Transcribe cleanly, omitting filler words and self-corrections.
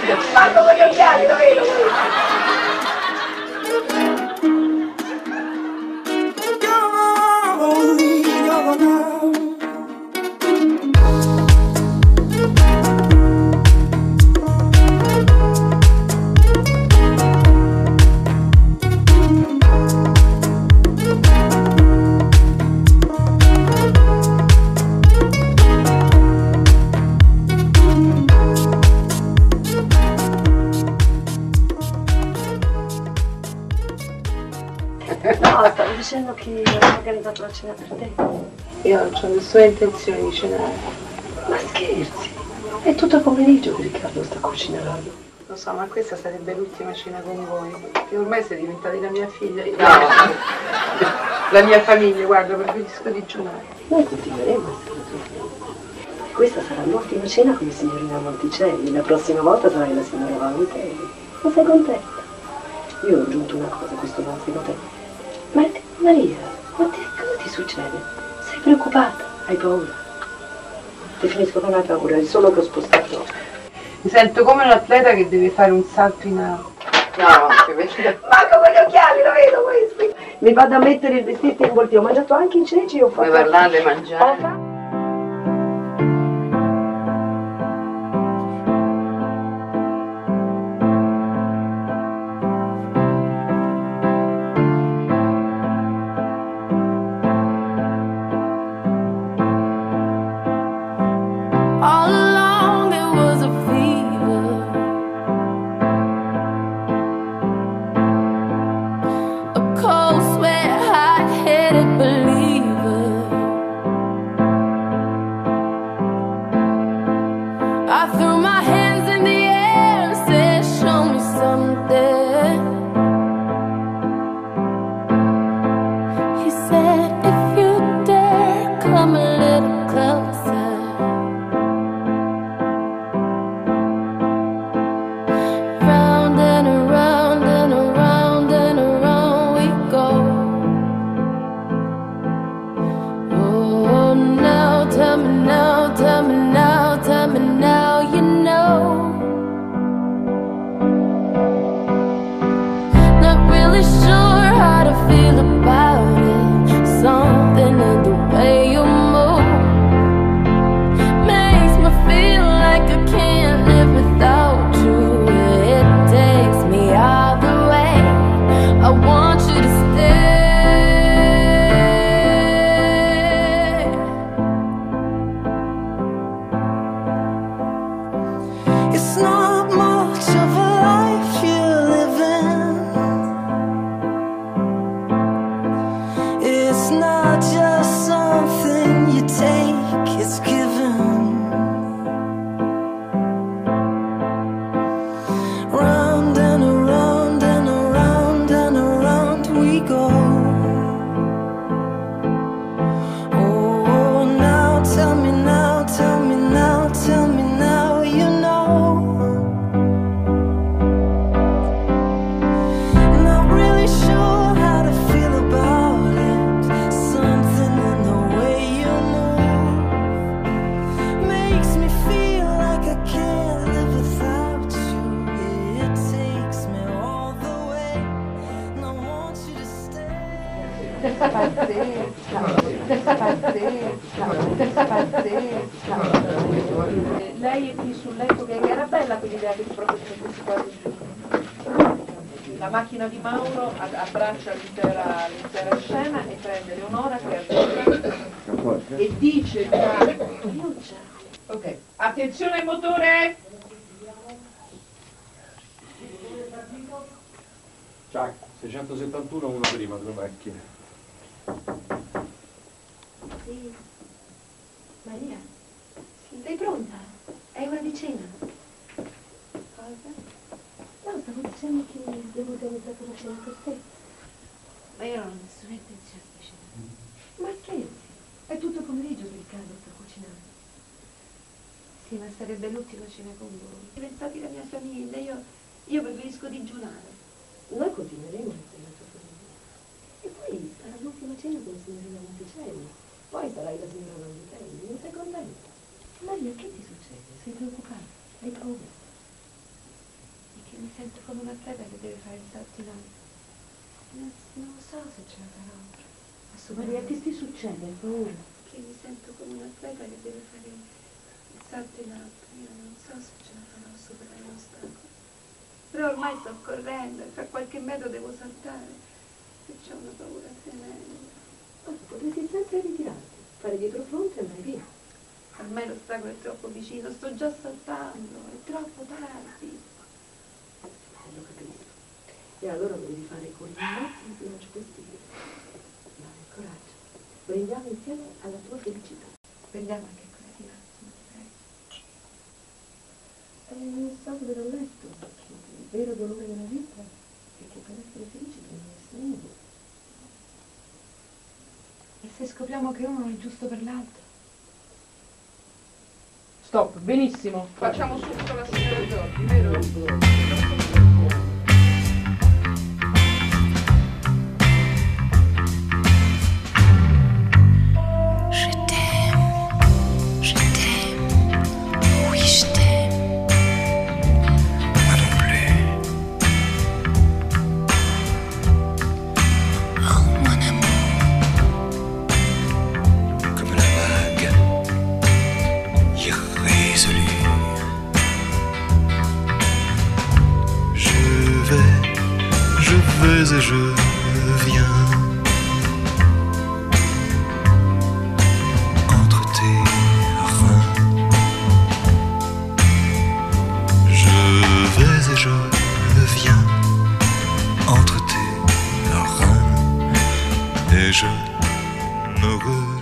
Manco con gli occhiali, lo vedo. No, stavo dicendo che ho organizzato la cena per te. Io non ho nessuna intenzione di cenare. Ma scherzi? È tutto il pomeriggio che Riccardo sta cucinando. Lo so, ma questa sarebbe l'ultima cena con voi. Perché ormai siete diventati la mia figlia. No. La mia famiglia, guarda, preferisco digiunare. Noi continueremo a essere la tua famiglia. Questa sarà l'ultima cena con la signorina Monticelli. La prossima volta sarai la signora Vantelli. Ma sei contenta? Io ho aggiunto una cosa a questo nostro te. Maria, cosa ti succede? Sei preoccupata? Hai paura? Ti finisco con la paura, è solo che ho spostato. Mi sento come un atleta che deve fare un salto in alto. No, invece... Manco con gli occhiali, lo vedo questo. Mi vado a mettere il vestito in voltio, ho mangiato anche i ceci, ho fatto... Vuoi parlare, mangiare? Lei è qui sul letto, che era bella quell'idea che ti proteggeva questi quadri giù. La macchina di Mauro abbraccia l'intera scena e prende Leonora che è e dice ok, attenzione al motore! Ciao, 671 uno prima, 2 macchine. Sì. Maria, sei pronta? È ora di cena. Cosa? No, stavo dicendo che devo organizzare la cena per te. Ma io non ho nessuna intenzione di cenare. Ma scherzi? È tutto pomeriggio che Riccardo sta cucinando. Sì, ma sarebbe l'ultima cena con voi. Diventati la mia famiglia, io preferisco digiunare. Noi continueremo a essere la tua famiglia. E poi sarà l'ultima cena con la signorina Monticelli. Poi sarai la signora Vantelli. Non sei contenta? Maria, che ti succede? Sei preoccupata? Hai paura? sento come un atleta che deve fare il salto in alto. Non lo so se ce la farò. Maria, che ti succede? Hai paura? Che mi sento come un atleta che deve fare il salto in alto. Io non so se ce la farò a superare l'ostacolo. Però ormai sto correndo e fra qualche metro devo saltare. E c'ho una paura tremenda. Potresti sempre ritirarti, fare dietro fronte e andare via. Ormai l'ostacolo è troppo vicino, sto già saltando, è troppo tardi. Lo capisco. E allora lo devi fare con il massimo coraggio possibile. Dai, coraggio. Brindiamo insieme alla tua felicità. Prendiamo anche quella di Massimo, prego. È stato che l'ho letto. Il vero dolore della vita è che per essere felici bisogna essere nudi. E se scopriamo che uno è giusto per l'altro? Stop, benissimo. Facciamo subito la signora Giorgi, vero? Et je viens entre tes reins. Je vais et je viens entre tes reins. Et je me